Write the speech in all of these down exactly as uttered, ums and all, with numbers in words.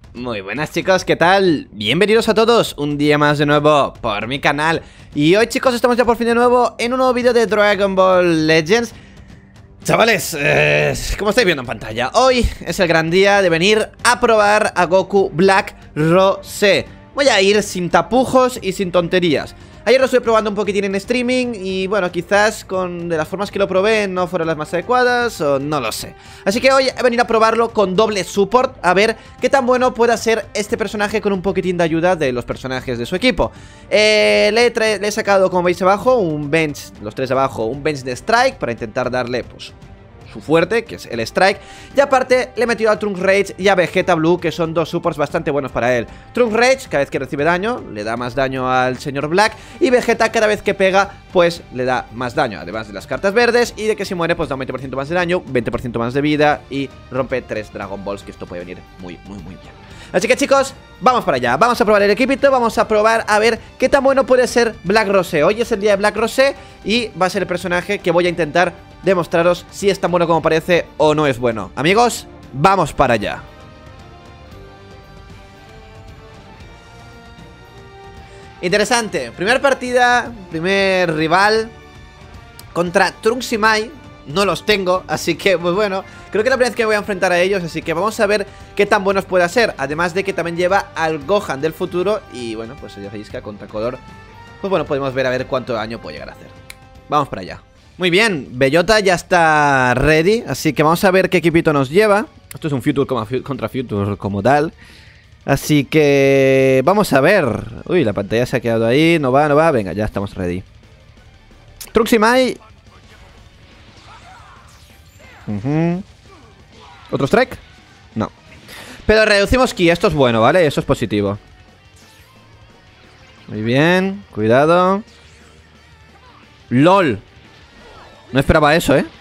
Muy buenas chicos, ¿qué tal? Bienvenidos a todos, un día más de nuevo por mi canal. Y hoy chicos estamos ya por fin de nuevo en un nuevo vídeo de Dragon Ball Legends. Chavales, eh, como estáis viendo en pantalla, hoy es el gran día de venir a probar a Goku Black Rosé. Voy a ir sin tapujos y sin tonterías. Ayer lo estuve probando un poquitín en streaming y bueno, quizás con de las formas que lo probé no fueron las más adecuadas o no lo sé. Así que hoy he venido a probarlo con doble support, a ver qué tan bueno puede ser este personaje con un poquitín de ayuda de los personajes de su equipo. eh, le, he le he sacado, como veis abajo, un bench, los tres de abajo, un bench de Strike para intentar darle pues su fuerte, que es el Strike. Y aparte le he metido a Trunks Rage y a Vegeta Blue, que son dos supports bastante buenos para él. Trunks Rage, cada vez que recibe daño, le da más daño al señor Black. Y Vegeta, cada vez que pega, pues le da más daño, además de las cartas verdes. Y de que si muere, pues da un veinte por ciento más de daño, veinte por ciento más de vida y rompe tres Dragon Balls, que esto puede venir muy, muy, muy bien. Así que chicos, vamos para allá, vamos a probar el equipito, vamos a probar a ver qué tan bueno puede ser Black Rosé. Hoy es el día de Black Rosé y va a ser el personaje que voy a intentar demostraros si es tan bueno como parece o no es bueno. Amigos, vamos para allá. Interesante, primera partida, primer rival contra Trunks y Mai. No los tengo, así que pues bueno, creo que es la primera vez que me voy a enfrentar a ellos, así que vamos a ver qué tan buenos puede ser. Además de que también lleva al Gohan del futuro y bueno, pues ya sabéis que contra color, pues bueno, podemos ver a ver cuánto daño puede llegar a hacer. Vamos para allá. Muy bien, Bellota ya está ready, así que vamos a ver qué equipito nos lleva. Esto es un Future contra Future como tal. Así que vamos a ver. Uy, la pantalla se ha quedado ahí, no va, no va, venga, ya estamos ready. Trunks y Mai. Uh-huh. ¿Otro strike? No. Pero reducimos ki, esto es bueno, ¿vale? Eso es positivo. Muy bien, cuidado. LOL. No esperaba eso, ¿eh?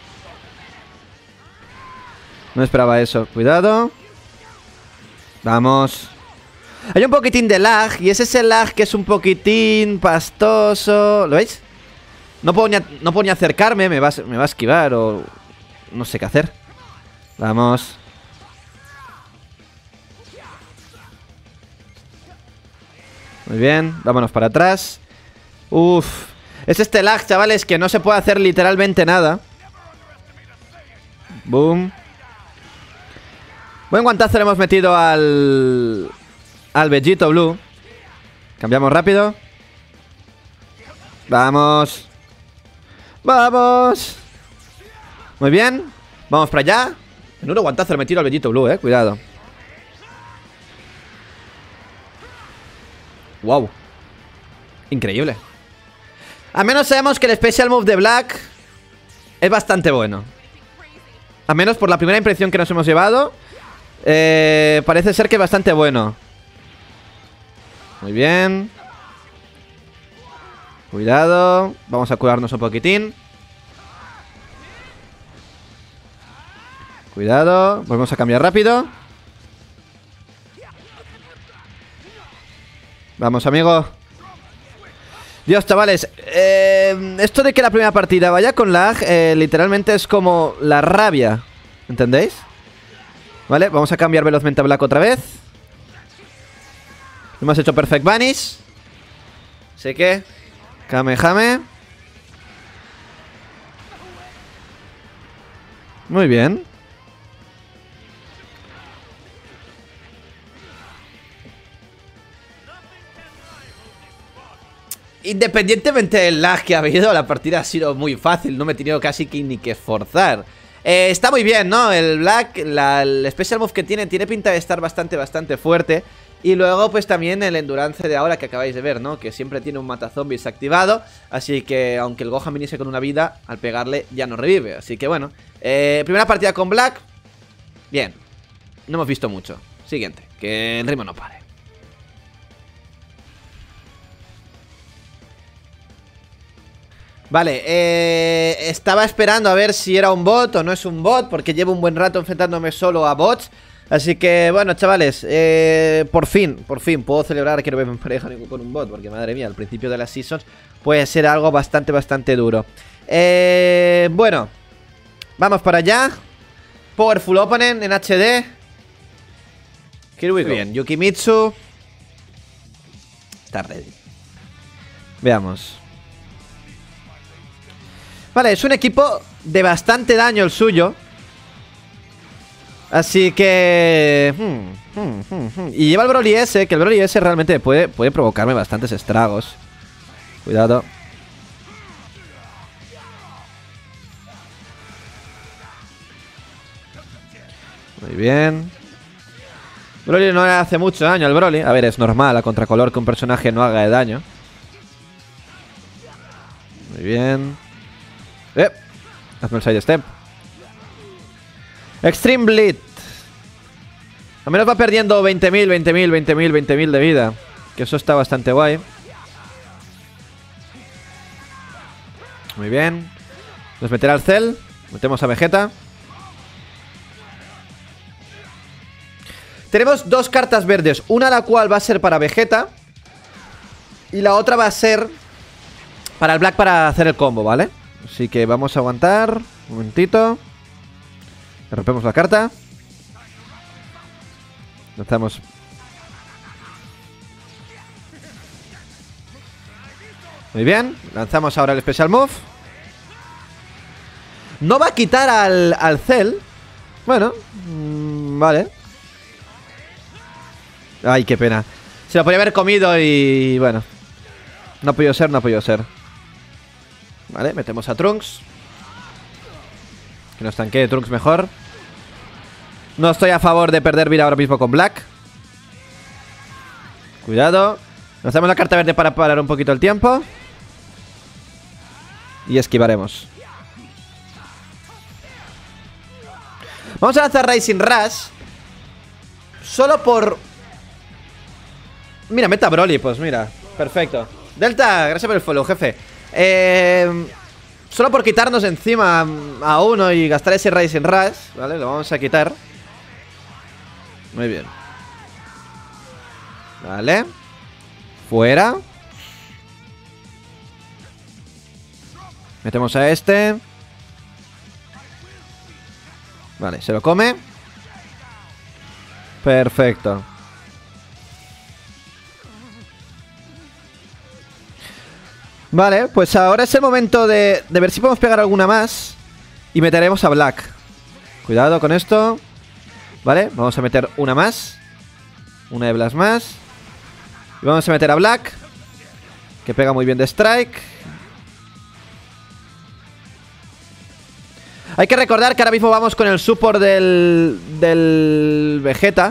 No esperaba eso, cuidado. Vamos. Hay un poquitín de lag y es ese lag que es un poquitín pastoso. ¿Lo veis? No puedo ni, no puedo ni acercarme, me va, me va a esquivar o... no sé qué hacer. Vamos. Muy bien, vámonos para atrás. Uf. Es este lag, chavales, que no se puede hacer literalmente nada. Boom. Buen guantazo le hemos metido al... al Vegeta Blue. Cambiamos rápido. Vamos. Vamos. Muy bien, vamos para allá. Menudo guantazo le he metido al Vegeta Blue, eh, cuidado. Wow. Increíble. Al menos sabemos que el Special Move de Black es bastante bueno. Al menos por la primera impresión que nos hemos llevado, eh, parece ser que es bastante bueno. Muy bien. Cuidado. Vamos a curarnos un poquitín. Cuidado, volvemos a cambiar rápido. Vamos, amigo. Dios, chavales, eh, esto de que la primera partida vaya con lag, eh, literalmente es como la rabia, ¿entendéis? Vale, vamos a cambiar velozmente a Black otra vez. Hemos hecho Perfect Vanish. Sé que Kamehame. Muy bien. Independientemente del lag que ha habido, la partida ha sido muy fácil. No me he tenido casi que ni que esforzar. eh, Está muy bien, ¿no? El Black, la, el Special Move que tiene, tiene pinta de estar bastante, bastante fuerte. Y luego pues también el Endurance de ahora que acabáis de ver, ¿no? Que siempre tiene un matazombies activado. Así que aunque el Gohan viniese con una vida, al pegarle ya no revive. Así que bueno, eh, primera partida con Black. Bien. No hemos visto mucho. Siguiente, que el ritmo no pare. Vale, eh, estaba esperando a ver si era un bot o no es un bot, porque llevo un buen rato enfrentándome solo a bots. Así que, bueno, chavales, eh, por fin, por fin puedo celebrar que no me empareja con un bot, porque madre mía, al principio de las seasons puede ser algo bastante, bastante duro. Eh, bueno, vamos para allá. Powerful Opponent en H D. Here we go. Bien, Yukimitsu está ready. Veamos. Vale, es un equipo de bastante daño el suyo. Así que... Hmm, hmm, hmm, hmm. Y lleva el Broly S, que el Broly S realmente puede, puede provocarme bastantes estragos. Cuidado. Muy bien. Broly no le hace mucho daño al Broly. A ver, es normal a contracolor que un personaje no haga de daño. Muy bien. Eh, hazme el side step. Extreme Bleed. Al menos va perdiendo veinte mil, veinte mil, veinte mil, veinte mil de vida. Que eso está bastante guay. Muy bien. Nos meterá al Cell. Metemos a Vegeta. Tenemos dos cartas verdes. Una la cual va a ser para Vegeta. Y la otra va a ser para el Black para hacer el combo, ¿vale? Así que vamos a aguantar. Un momentito. Rompemos la carta. Lanzamos. Muy bien. Lanzamos ahora el Special Move. No va a quitar al, al Cell. Bueno, mmm, vale. Ay, qué pena. Se lo podría haber comido y... bueno. No ha podido ser, no ha podido ser. Vale, metemos a Trunks. Que nos tanquee Trunks mejor. No estoy a favor de perder vida ahora mismo con Black. Cuidado. Nos damos la carta verde para parar un poquito el tiempo. Y esquivaremos. Vamos a lanzar Rising Rush. Solo por... Mira, meta Broly, pues mira. Perfecto. Delta, gracias por el follow, jefe. Eh... Solo por quitarnos encima a uno y gastar ese Rising Rush, ¿vale? Lo vamos a quitar. Muy bien. Vale. Fuera. Metemos a este. Vale, se lo come. Perfecto. Vale, pues ahora es el momento de, de ver si podemos pegar alguna más. Y meteremos a Black. Cuidado con esto. Vale, vamos a meter una más. Una de Blast más. Y vamos a meter a Black, que pega muy bien de Strike. Hay que recordar que ahora mismo vamos con el support del, del Vegeta.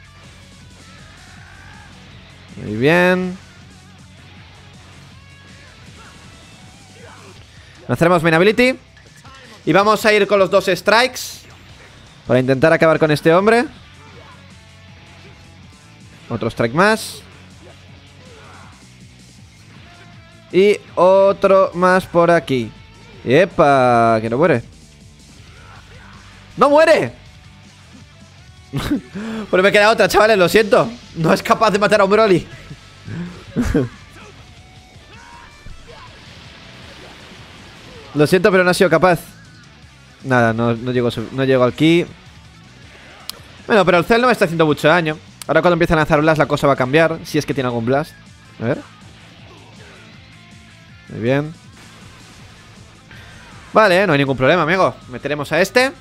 Muy bien. Lanzaremos Main Ability. Y vamos a ir con los dos strikes para intentar acabar con este hombre. Otro strike más. Y otro más por aquí. ¡Epa! Que no muere. ¡No muere! Pues me queda otra, chavales, lo siento. No es capaz de matar a un Broly. Lo siento, pero no ha sido capaz. Nada, no, no, llego, no llego aquí. Bueno, pero el Cell no me está haciendo mucho daño. Ahora cuando empiezan a lanzar Blast la cosa va a cambiar. Si es que tiene algún Blast. A ver. Muy bien. Vale, no hay ningún problema, amigo. Meteremos a este.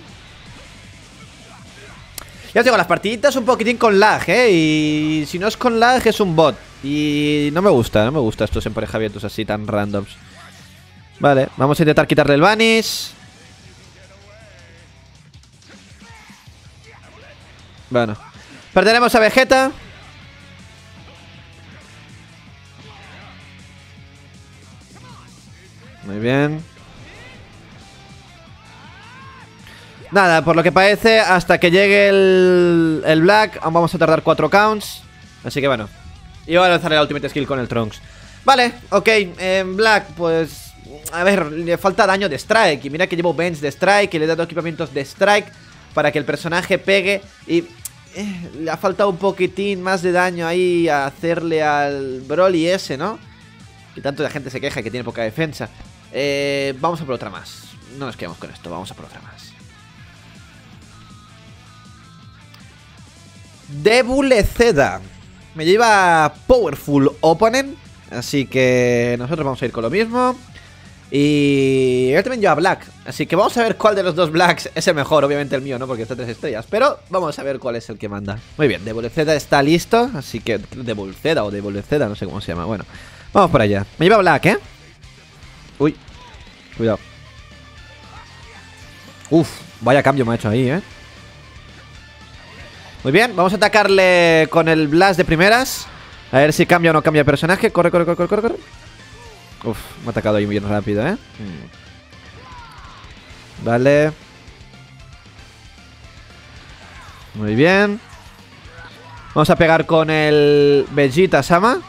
Ya os digo, las partiditas un poquitín con lag, ¿eh? Y si no es con lag es un bot. Y no me gusta, no me gusta estos emparejamientos así tan randoms. Vale, vamos a intentar quitarle el Vanish. Bueno, perderemos a Vegeta. Muy bien. Nada, por lo que parece, hasta que llegue el, el Black aún vamos a tardar cuatro counts. Así que bueno. Y voy a lanzar el Ultimate Skill con el Trunks. Vale, ok, eh, Black, pues... A ver, le falta daño de Strike. Y mira que llevo Bench de Strike y le he dado equipamientos de Strike para que el personaje pegue. Y eh, le ha faltado un poquitín más de daño ahí a hacerle al Broly ese, ¿no? Y tanto la gente se queja que tiene poca defensa. eh, Vamos a por otra más. No nos quedamos con esto, vamos a por otra más. Debuleceda. Me lleva Powerful Opponent. Así que nosotros vamos a ir con lo mismo. Y él también lleva Black. Así que vamos a ver cuál de los dos Blacks es el mejor. Obviamente el mío, ¿no? Porque está tres estrellas. Pero vamos a ver cuál es el que manda. Muy bien, Debuleceda está listo. Así que Debuleceda o Debuleceda, no sé cómo se llama. Bueno, vamos por allá. Me lleva Black, ¿eh? Uy, cuidado. Uf, vaya cambio me ha hecho ahí, ¿eh? Muy bien, vamos a atacarle con el Blast de primeras. A ver si cambia o no cambia el personaje. Corre, corre, corre, corre, corre. Uf, me ha atacado ahí bien rápido, ¿eh? Vale. Muy bien. Vamos a pegar con el Vegeta Sama.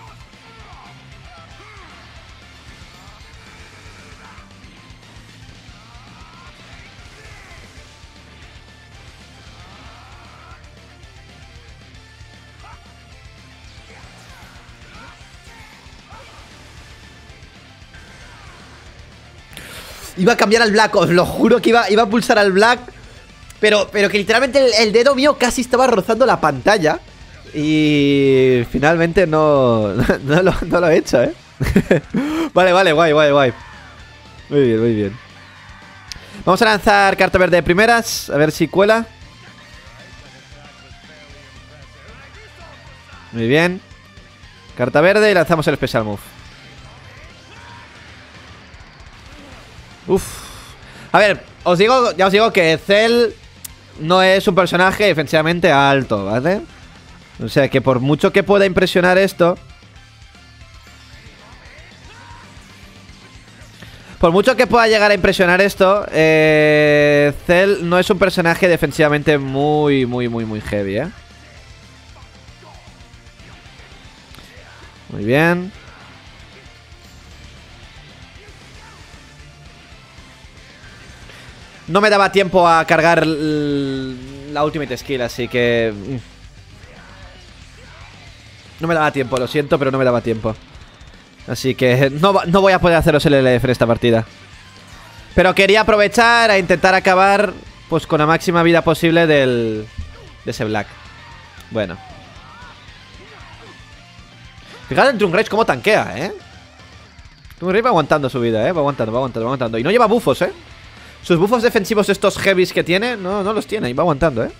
Iba a cambiar al Black, os lo juro que iba, iba a pulsar al Black. Pero, pero que literalmente el, el dedo mío casi estaba rozando la pantalla. Y finalmente no, no, lo, no lo he hecho, ¿eh? Vale, vale, guay, guay, guay. Muy bien, muy bien. Vamos a lanzar carta verde de primeras. A ver si cuela. Muy bien. Carta verde y lanzamos el Special Move. Uf. A ver, os digo, ya os digo que Cell no es un personaje defensivamente alto, ¿vale? O sea que por mucho que pueda impresionar esto, por mucho que pueda llegar a impresionar esto, eh, Cell no es un personaje defensivamente muy, muy, muy, muy heavy, ¿eh? Muy bien. No me daba tiempo a cargar la Ultimate Skill, así que... No me daba tiempo, lo siento, pero no me daba tiempo. Así que no, no voy a poder haceros el L F en esta partida. Pero quería aprovechar a intentar acabar pues con la máxima vida posible del, de ese Black. Bueno. Fíjate en Trunkrage cómo tanquea, ¿eh? Trunkrage va aguantando su vida, ¿eh? Va aguantando, va aguantando, va aguantando. Y no lleva buffos, ¿eh? Sus buffos defensivos estos heavies que tiene, no, no los tiene y va aguantando, ¿eh?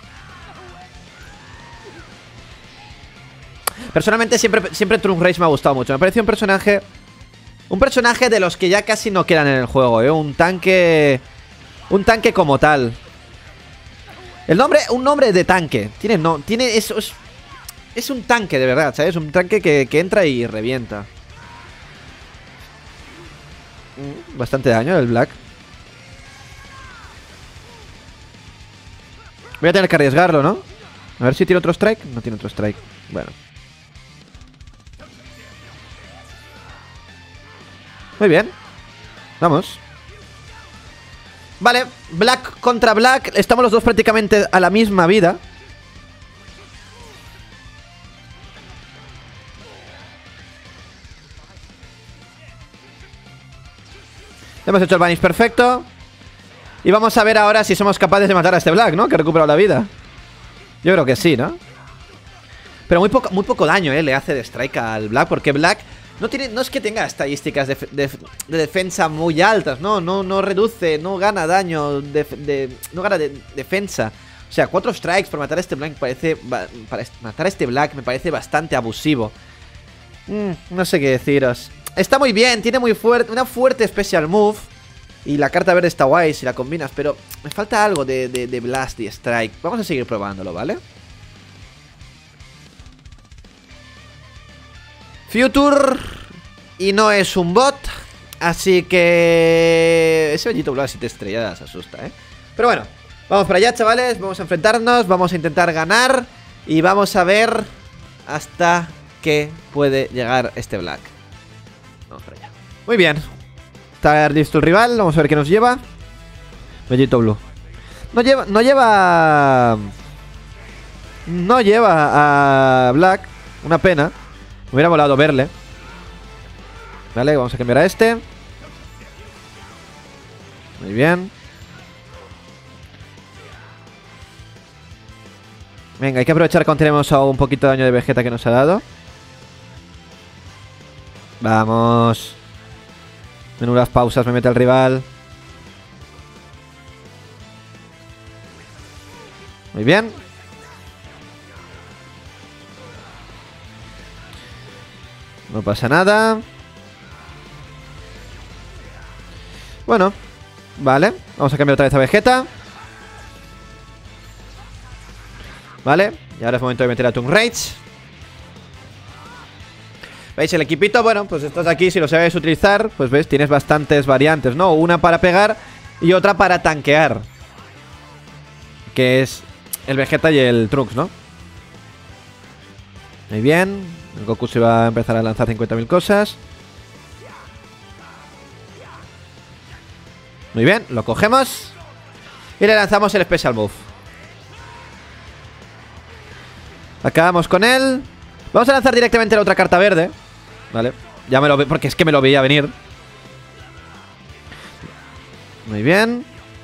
Personalmente siempre, siempre Trunkrage me ha gustado mucho. Me parece un personaje... Un personaje de los que ya casi no quedan en el juego, ¿eh? Un tanque... Un tanque como tal. El nombre... Un nombre de tanque. Tiene... No, tiene eso es, es un tanque de verdad, ¿sabes? Un tanque que, que entra y revienta. Bastante daño el Black. Voy a tener que arriesgarlo, ¿no? A ver si tiene otro strike. No tiene otro strike. Bueno. Muy bien. Vamos. Vale, Black contra Black. Estamos los dos prácticamente a la misma vida. Hemos hecho el banish perfecto. Y vamos a ver ahora si somos capaces de matar a este Black, ¿no? Que ha recuperado la vida. Yo creo que sí, ¿no? Pero muy poco, muy poco daño, ¿eh? Le hace de strike al Black. Porque Black no tiene, no es que tenga estadísticas de, de, de defensa muy altas. No, no, no reduce, no gana daño de, de, no gana de, defensa. O sea, cuatro strikes por matar a este Black me parece... Para matar a este Black me parece bastante abusivo. mm, No sé qué deciros. Está muy bien, tiene muy fuerte, una fuerte special move. Y la carta verde está guay si la combinas, pero me falta algo de, de, de Blast y Strike. Vamos a seguir probándolo, ¿vale? Future. Y no es un bot. Así que... Ese Bellito Blast siete estrellas asusta, ¿eh? Pero bueno, vamos para allá, chavales. Vamos a enfrentarnos, vamos a intentar ganar. Y vamos a ver hasta qué puede llegar este Black. Vamos para allá. Muy bien. Está listo el rival, vamos a ver qué nos lleva. Bellito Blue. No lleva, no lleva... No lleva a Black. Una pena. Me hubiera volado verle. Vale, vamos a cambiar a este. Muy bien. Venga, hay que aprovechar cuando tenemos un poquito de daño de Vegeta que nos ha dado. Vamos. Menudas pausas me mete el rival. Muy bien. No pasa nada. Bueno, vale. Vamos a cambiar otra vez a Vegeta. Vale, y ahora es momento de meter a Toon Rage. ¿Veis? El equipito, bueno, pues estás aquí. Si lo sabes utilizar, pues ves, tienes bastantes variantes, ¿no? Una para pegar y otra para tanquear, que es el Vegeta y el Trunks, ¿no? Muy bien. El Goku se va a empezar a lanzar cincuenta mil cosas. Muy bien, lo cogemos y le lanzamos el Special Move. Acabamos con él. Vamos a lanzar directamente la otra carta verde. Vale, ya me lo ve, porque es que me lo veía venir. Muy bien.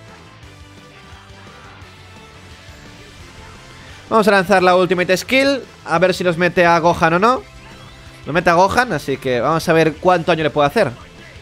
Vamos a lanzar la Ultimate Skill. A ver si nos mete a Gohan o no. Lo mete a Gohan, así que vamos a ver cuánto daño le puedo hacer.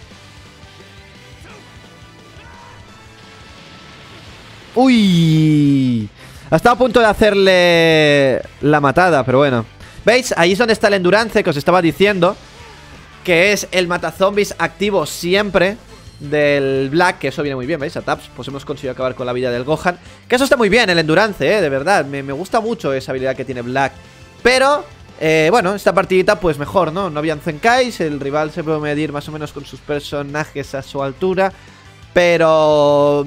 ¡Uy! Ha estado a punto de hacerle la matada, pero bueno. ¿Veis? Ahí es donde está el Endurance que os estaba diciendo, que es el matazombies activo siempre del Black, que eso viene muy bien, ¿veis? A Taps, pues hemos conseguido acabar con la vida del Gohan. Que eso está muy bien, el Endurance, ¿eh? De verdad, me, me gusta mucho esa habilidad que tiene Black. Pero, eh, bueno, esta partidita pues mejor, ¿no? No habían Zenkais, el rival se puede medir más o menos con sus personajes a su altura. Pero...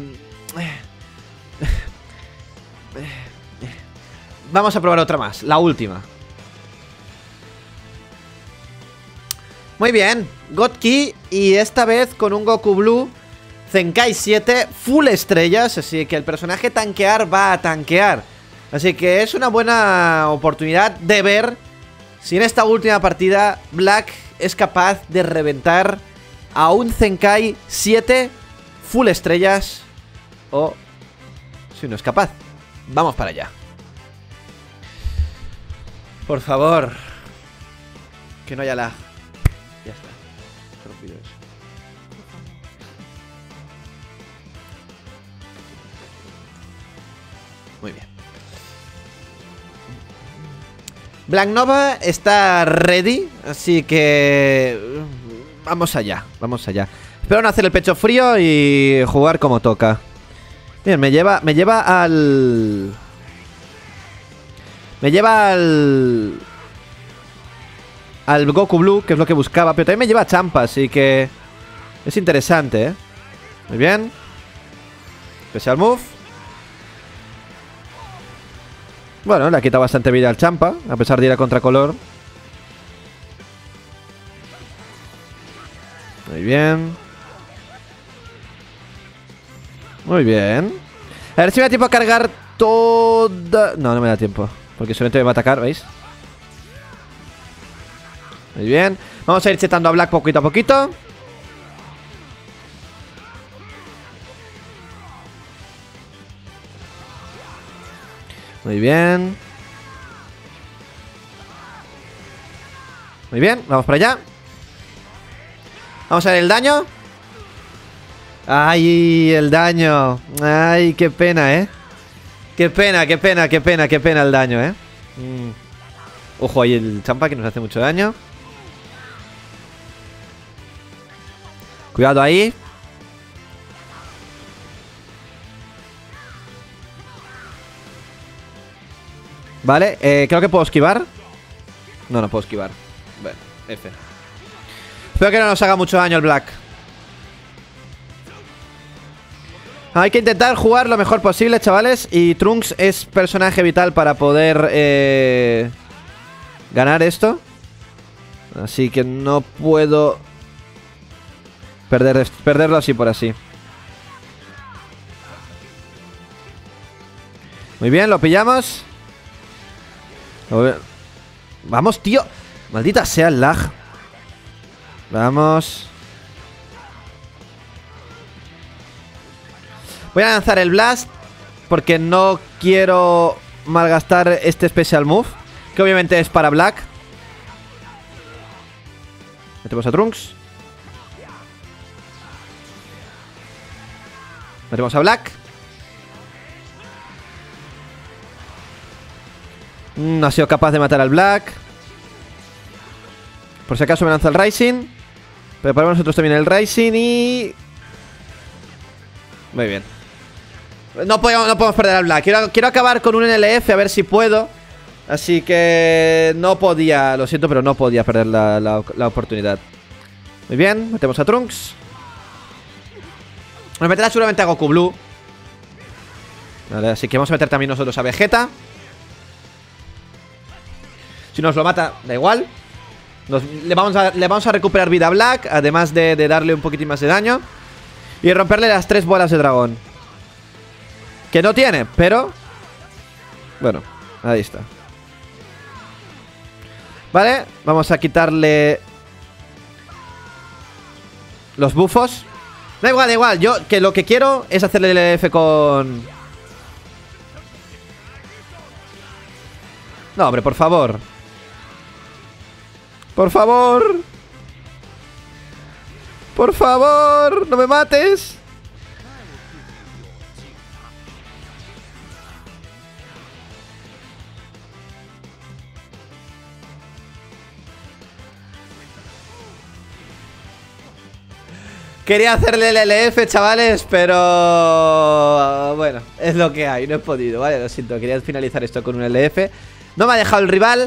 vamos a probar otra más, la última. Muy bien, God Ki. Y esta vez con un Goku Blue Zenkai siete full estrellas. Así que el personaje tanquear va a tanquear. Así que es una buena oportunidad de ver si en esta última partida Black es capaz de reventar a un Zenkai siete full estrellas, o si no es capaz. Vamos para allá. Por favor, que no haya lag. Ya está. Solo pido eso. Muy bien. Black Nova está ready, así que vamos allá, vamos allá. Espero no hacer el pecho frío y jugar como toca. Bien, me lleva, me lleva al... Me lleva al... al Goku Blue, que es lo que buscaba. Pero también me lleva a Champa, así que... es interesante, ¿eh? Muy bien. Special Move. Bueno, le ha quitado bastante vida al Champa, a pesar de ir a contracolor. Muy bien. Muy bien. A ver si me da tiempo a cargar toda... No, no me da tiempo, porque solamente me va a atacar, ¿veis? Muy bien. Vamos a ir chetando a Black poquito a poquito. Muy bien. Muy bien, vamos para allá. Vamos a ver el daño. Ay, el daño. Ay, qué pena, ¿eh? Qué pena, qué pena, qué pena, qué pena el daño, ¿eh? Mm. Ojo, ahí el Champa que nos hace mucho daño. Cuidado ahí. Vale, eh, creo que puedo esquivar. No, no puedo esquivar. Bueno, F. Espero que no nos haga mucho daño el Black. Hay que intentar jugar lo mejor posible, chavales. Y Trunks es personaje vital para poder eh, ganar esto. Así que no puedo perder, perderlo así por así. Muy bien, lo pillamos. Vamos, tío. Maldita sea el lag. Vamos. Voy a lanzar el Blast porque no quiero malgastar este Special Move, que obviamente es para Black. Metemos a Trunks. Metemos a Black. No ha sido capaz de matar al Black. Por si acaso me lanza el Rising. Preparamos nosotros también el Rising y... Muy bien. No podemos, no podemos perder al Black. Quiero, quiero acabar con un N L F, a ver si puedo. Así que no podía, lo siento, pero no podía perder la, la, la oportunidad. Muy bien, metemos a Trunks. Nos meterá seguramente a Goku Blue. Vale, así que vamos a meter también nosotros a Vegeta. Si nos lo mata, da igual. Nos, le, vamos a, le vamos a recuperar vida a Black, además de, de darle un poquitín más de daño. Y romperle las tres bolas de dragón. Que no tiene, pero... Bueno, ahí está. Vale, vamos a quitarle los bufos. Da igual, da igual, yo que lo que quiero es hacerle el L F con... No, hombre, por favor. Por favor. Por favor, no me mates. Quería hacerle el L F, chavales, pero... Bueno, es lo que hay, no he podido, ¿vale? Lo siento, quería finalizar esto con un L F. No me ha dejado el rival.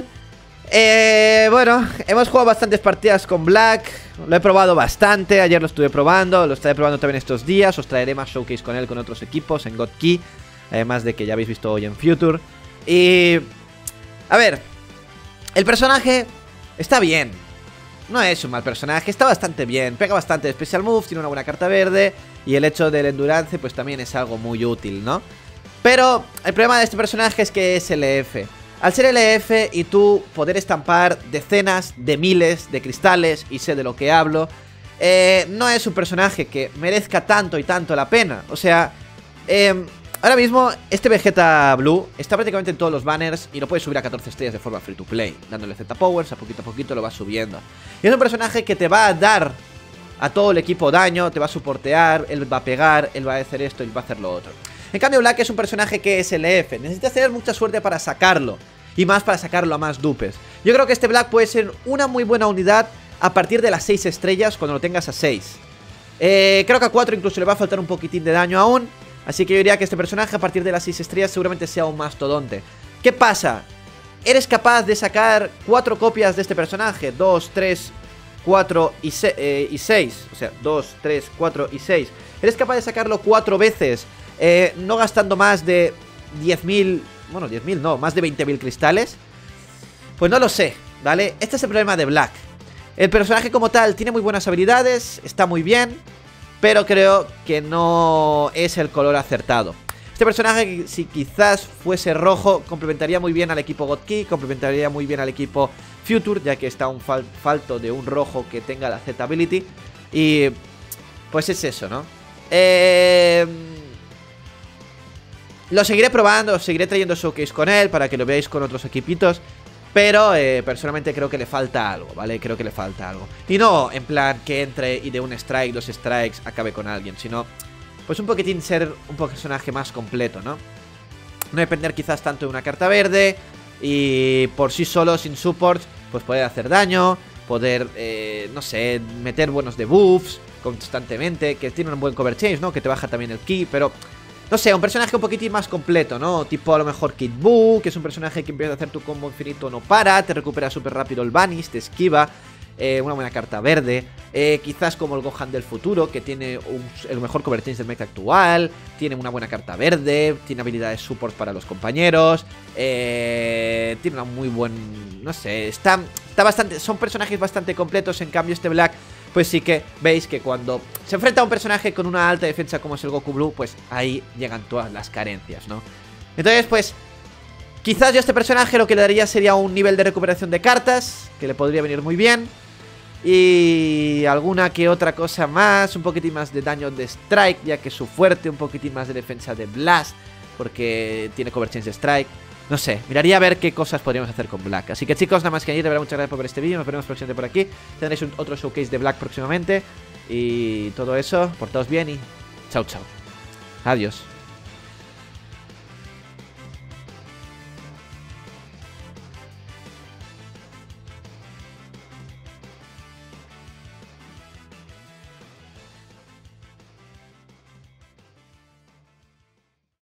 Eh, bueno, hemos jugado bastantes partidas con Black. Lo he probado bastante, ayer lo estuve probando. Lo estaré probando también estos días. Os traeré más showcase con él, con otros equipos en God Key. Además de que ya habéis visto hoy en Future. Y... A ver, el personaje está bien. No es un mal personaje, está bastante bien. Pega bastante de Special Moves, tiene una buena carta verde. Y el hecho del Endurance pues también es algo muy útil, ¿no? Pero el problema de este personaje es que es L F. Al ser L F y tú poder estampar decenas de miles de cristales, y sé de lo que hablo, eh, no es un personaje que merezca tanto y tanto la pena. O sea, eh, ahora mismo este Vegeta Blue está prácticamente en todos los banners y lo puedes subir a catorce estrellas de forma free to play, dándole Z-Powers, a poquito a poquito lo vas subiendo. Y es un personaje que te va a dar a todo el equipo daño, te va a soportear, él va a pegar, él va a hacer esto y va a hacer lo otro. En cambio Black es un personaje que es L F, necesitas tener mucha suerte para sacarlo. Y más para sacarlo a más dupes. Yo creo que este Black puede ser una muy buena unidad a partir de las seis estrellas, cuando lo tengas a seis. eh, Creo que a cuatro incluso le va a faltar un poquitín de daño aún. Así que yo diría que este personaje a partir de las seis estrellas seguramente sea un mastodonte. ¿Qué pasa? Eres capaz de sacar cuatro copias de este personaje, dos, tres, cuatro y seis. O sea, dos, tres, cuatro y seis. Eres capaz de sacarlo cuatro veces, eh, no gastando más de diez mil... Bueno, diez mil no, más de veinte mil cristales. Pues no lo sé, ¿vale? Este es el problema de Black. El personaje como tal tiene muy buenas habilidades, está muy bien, pero creo que no es el color acertado. Este personaje, si quizás fuese rojo, complementaría muy bien al equipo God Key, complementaría muy bien al equipo Future, ya que está un fal falto de un rojo que tenga la Z-Ability. Y pues es eso, ¿no? Eh... Lo seguiré probando, seguiré trayendo showcase con él para que lo veáis con otros equipitos. Pero eh, personalmente creo que le falta algo, ¿vale? Creo que le falta algo. Y no en plan que entre y de un strike, dos strikes, acabe con alguien, sino pues un poquitín ser un personaje más completo, ¿no? No depender quizás tanto de una carta verde y por sí solo, sin support, pues poder hacer daño, poder, eh, no sé, meter buenos debuffs constantemente, que tiene un buen cover change, ¿no? Que te baja también el ki, pero... No sé, un personaje un poquitín más completo, ¿no? Tipo a lo mejor Kid Buu, que es un personaje que empieza a hacer tu combo infinito, no para, te recupera súper rápido el Vanish, te esquiva, eh, una buena carta verde. eh, Quizás como el Gohan del futuro, que tiene un, el mejor cover change del mecha actual, tiene una buena carta verde, tiene habilidades support para los compañeros, eh, tiene una muy buen... No sé, está, está bastante... Son personajes bastante completos, en cambio este Black... Pues sí que veis que cuando se enfrenta a un personaje con una alta defensa como es el Goku Blue, pues ahí llegan todas las carencias, ¿no? Entonces, pues, quizás yo a este personaje lo que le daría sería un nivel de recuperación de cartas, que le podría venir muy bien. Y alguna que otra cosa más, un poquitín más de daño de Strike, ya que es su fuerte, un poquitín más de defensa de Blast, porque tiene cover change de Strike. No sé, miraría a ver qué cosas podríamos hacer con Black. Así que chicos, nada más que añadir, de verdad, muchas gracias por ver este vídeo. Nos veremos próximamente por aquí. Tendréis un, otro showcase de Black próximamente. Y todo eso, portaos bien y chao, chao. Adiós.